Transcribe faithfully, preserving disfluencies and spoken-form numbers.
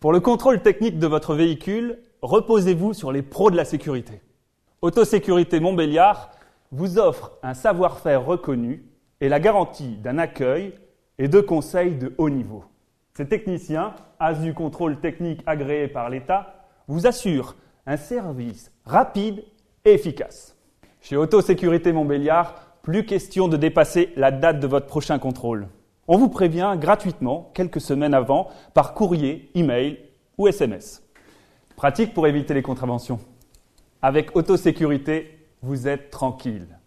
Pour le contrôle technique de votre véhicule, reposez-vous sur les pros de la sécurité. Autosécurité Montbéliard vous offre un savoir-faire reconnu et la garantie d'un accueil et de conseils de haut niveau. Ces techniciens, as du contrôle technique agréé par l'État, vous assurent un service rapide et efficace. Chez Autosécurité Montbéliard, plus question de dépasser la date de votre prochain contrôle. On vous prévient gratuitement quelques semaines avant par courrier, email ou S M S. Pratique pour éviter les contraventions. Avec Autosécurité, vous êtes tranquille.